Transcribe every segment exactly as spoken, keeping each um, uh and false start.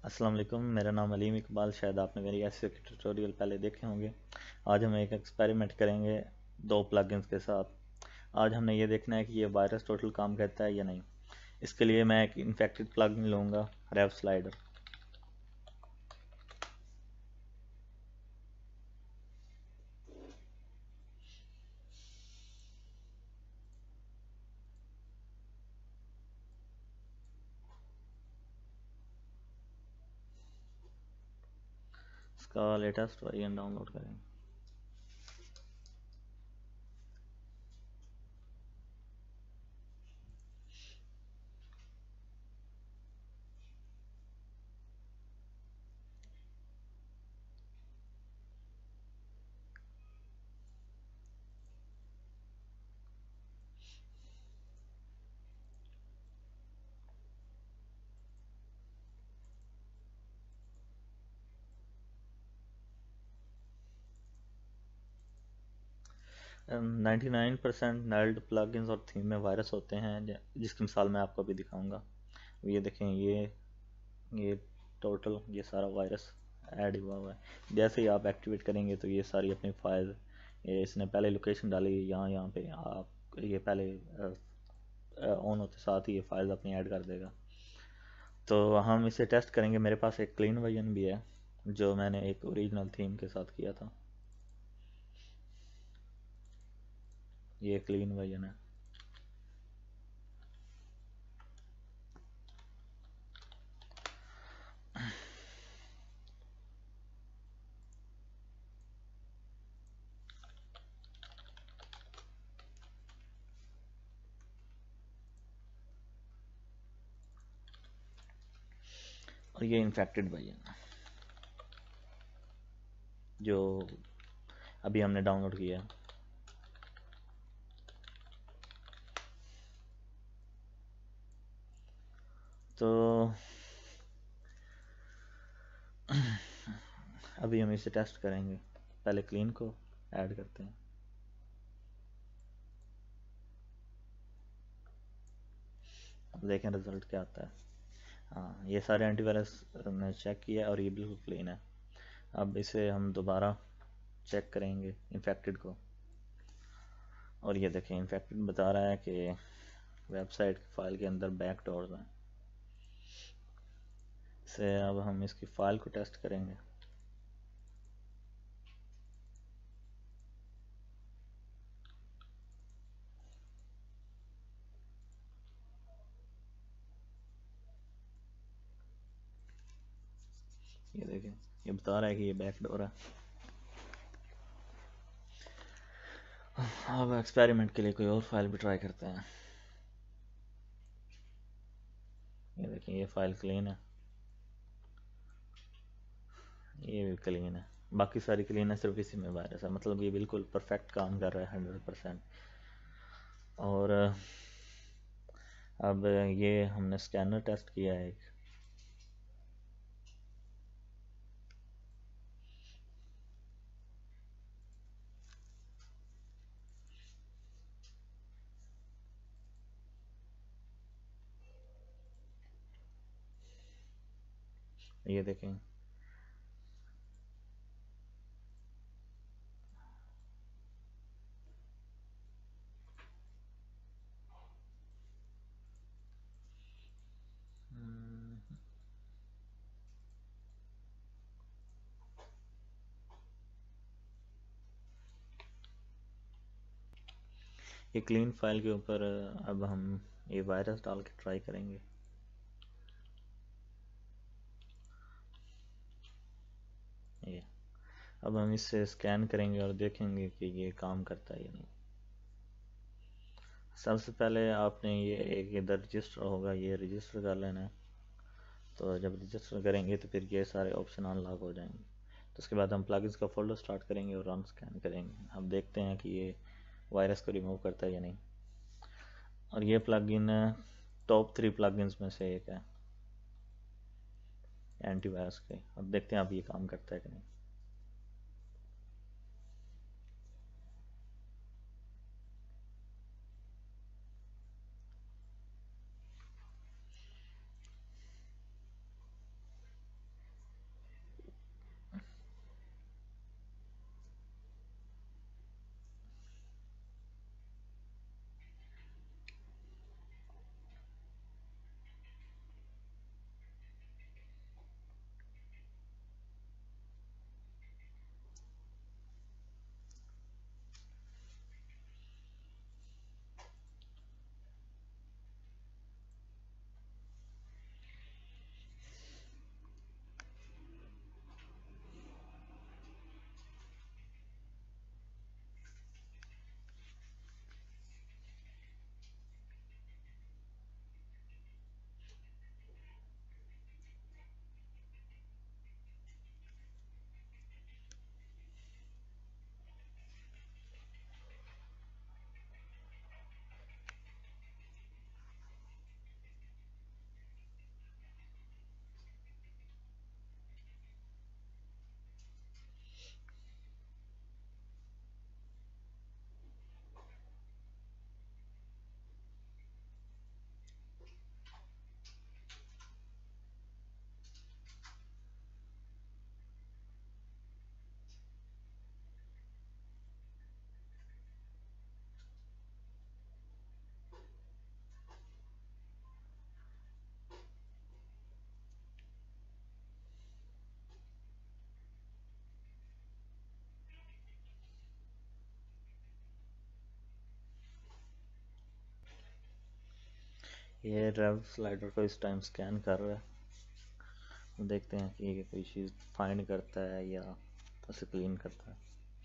अस्सलाम वालेकुम, मेरा नाम अलीम इकबाल। शायद आपने मेरी एसईओ के ट्यूटोरियल पहले देखे होंगे। आज हम एक एक्सपेरिमेंट करेंगे दो प्लगइन्स के साथ। आज हमने ये देखना है कि ये वायरस टोटल काम करता है या नहीं। इसके लिए मैं एक इन्फेक्टेड प्लगइन लूँगा, रेव स्लाइडर। इसका लेटेस्ट वर्जन डाउनलोड करेंगे। Ninety nine percent nulled plugins और थीम में वायरस होते हैं, जिसकी मिसाल मैं आपको अभी दिखाऊंगा। ये देखें, ये ये टोटल ये सारा वायरस ऐड हुआ हुआ है। जैसे ही आप एक्टिवेट करेंगे तो ये सारी अपनी फाइल, ये इसने पहले लोकेशन डाली यहाँ यहाँ पे, आप ये पहले ऑन होते साथ ही ये फाइल अपनी ऐड कर देगा। तो हम इसे टेस्ट करेंगे। मेरे पास एक क्लीन वर्जन भी है जो मैंने एक ओरिजिनल थीम के साथ किया था। ये क्लीन वर्जन है। और ये इन्फेक्टेड वर्जन है जो अभी हमने डाउनलोड किया है। तो अभी हम इसे टेस्ट करेंगे। पहले क्लीन को ऐड करते हैं। अब देखें रिजल्ट क्या आता है। हाँ, ये सारे एंटीवायरस ने चेक किया और ये बिल्कुल क्लीन है। अब इसे हम दोबारा चेक करेंगे इन्फेक्टेड को, और ये देखें इन्फेक्टेड बता रहा है कि वेबसाइट की फाइल के अंदर बैक डोर्स हैं। इसे अब हम इसकी फाइल को टेस्ट करेंगे। ये देखें, ये बता रहा है कि ये बैक डोर है। अब एक्सपेरिमेंट के लिए कोई और फाइल भी ट्राई करते हैं। ये देखें, ये फाइल क्लीन है, ये भी क्लीन है, बाकी सारी क्लीन है, सिर्फ इसी में वायरस है। मतलब ये बिल्कुल परफेक्ट काम कर रहा है, हंड्रेड परसेंट। और अब ये हमने स्कैनर टेस्ट किया है एक। ये देखें, ये क्लीन फाइल के ऊपर अब हम ये वायरस डाल के ट्राई करेंगे। ये अब हम इससे स्कैन करेंगे और देखेंगे कि ये काम करता है या नहीं। सबसे पहले आपने ये एक इधर रजिस्टर होगा, ये रजिस्टर कर लेना है। तो जब रजिस्टर करेंगे तो फिर ये सारे ऑप्शन अनलॉक हो जाएंगे। तो उसके बाद हम प्लगइन्स का फोल्डर स्टार्ट करेंगे और रन स्कैन करेंगे। हम देखते हैं कि ये वायरस को रिमूव करता है या नहीं। और ये प्लगइन टॉप थ्री प्लगइन्स में से एक है एंटीवायरस के। अब देखते हैं अब ये काम करता है कि नहीं। ये रेव स्लाइडर को इस टाइम स्कैन कर रहा है, देखते हैं कि ये कोई चीज़ फाइंड करता है या उसे क्लीन करता है।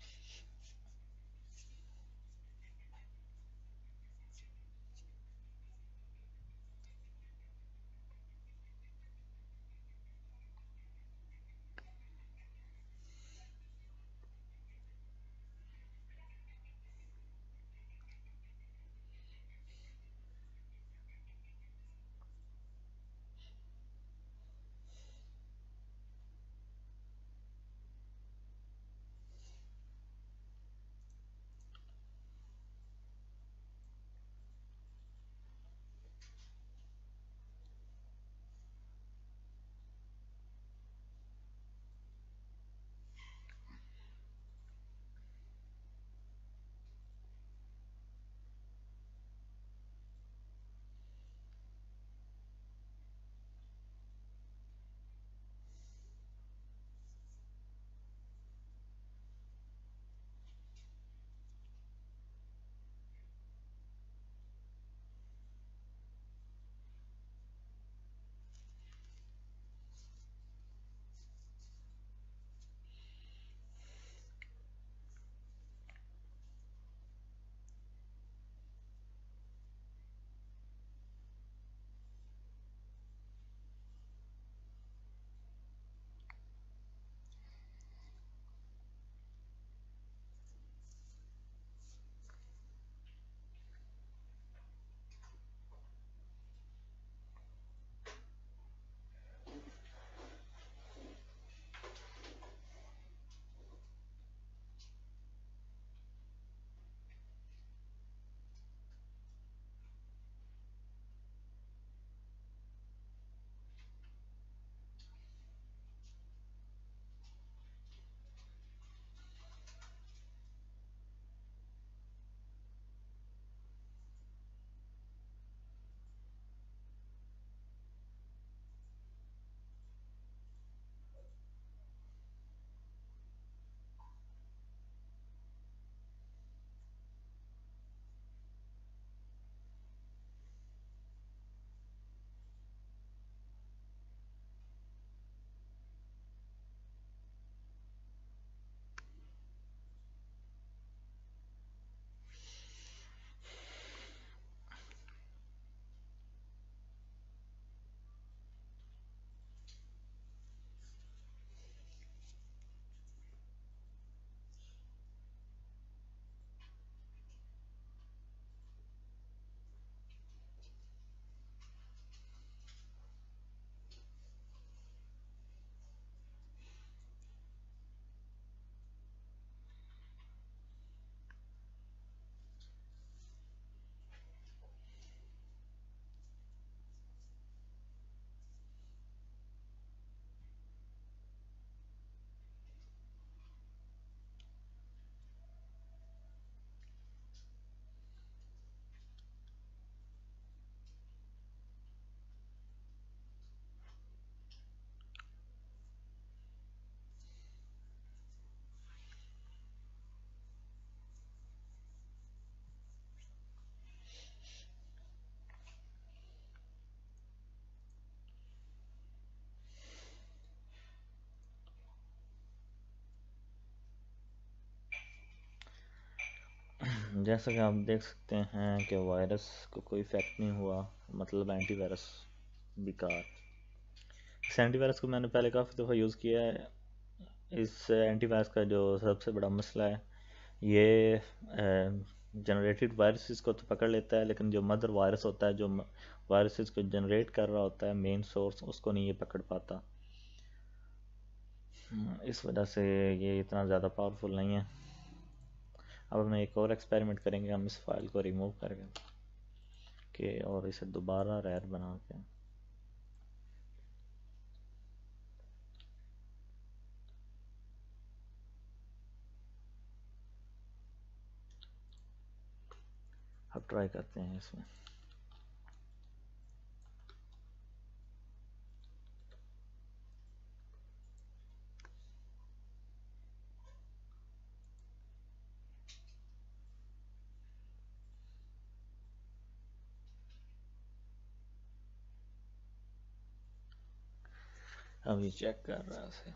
जैसा कि आप देख सकते हैं कि वायरस को कोई इफेक्ट नहीं हुआ, मतलब एंटीवायरस बेकार। इस एंटीवायरस को मैंने पहले काफ़ी दफ़ा यूज़ किया है। इस एंटीवायरस का जो सबसे बड़ा मसला है, ये जनरेटेड वायरसेस को तो पकड़ लेता है, लेकिन जो मदर वायरस होता है, जो वायरसेस को जनरेट कर रहा होता है मेन सोर्स, उसको नहीं ये पकड़ पाता। इस वजह से ये इतना ज़्यादा पावरफुल नहीं है। अब हम एक और एक्सपेरिमेंट करेंगे, हम इस फाइल को रिमूव करेंगे के और इसे दोबारा रैर बना के अब ट्राई करते हैं इसमें। अभी चेक कर रहा है।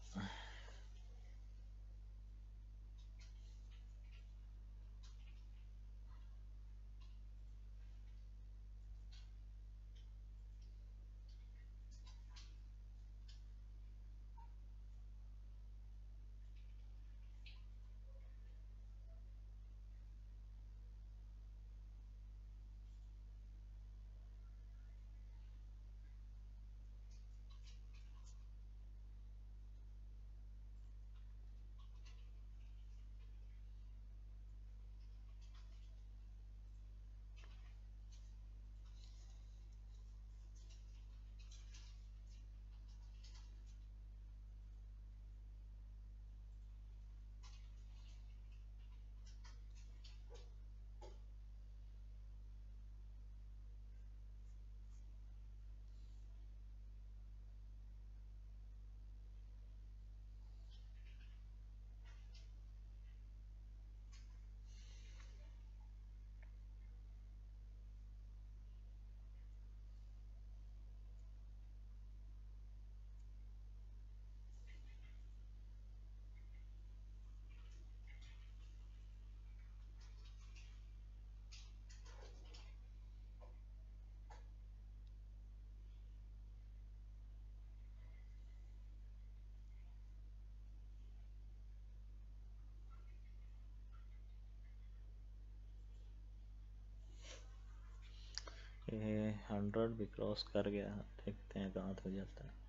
ये हंड्रेड भी क्रॉस कर गया, देखते हैं कहाँ तक जाता है।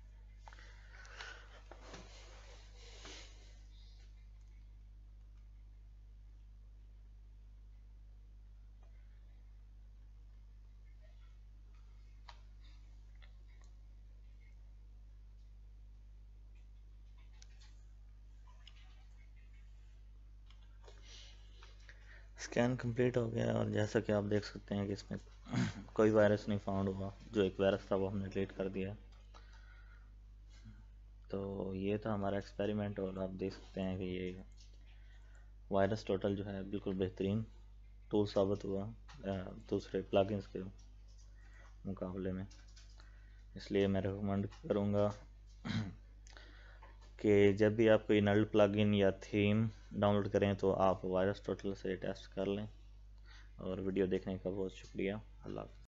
स्कैन कंप्लीट हो गया और जैसा कि आप देख सकते हैं कि इसमें कोई वायरस नहीं फाउंड हुआ। जो एक वायरस था वो हमने डिलीट कर दिया। तो ये था हमारा एक्सपेरिमेंट और आप देख सकते हैं कि ये वायरस टोटल जो है बिल्कुल बेहतरीन टूल साबित हुआ दूसरे प्लगइन्स के मुकाबले में। इसलिए मैं रिकमेंड करूँगा कि जब भी आप कोई नल प्लगइन या थीम डाउनलोड करें तो आप वायरस टोटल से टेस्ट कर लें। और वीडियो देखने का बहुत शुक्रिया। अल्लाह।